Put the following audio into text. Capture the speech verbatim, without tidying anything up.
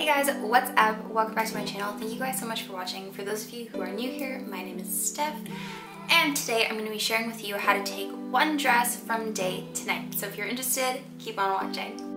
Hey guys, what's up? Welcome back to my channel. Thank you guys so much for watching. For those of you who are new here, my name is Steph, and today I'm going to be sharing with you how to take one dress from day to night. So if you're interested, keep on watching.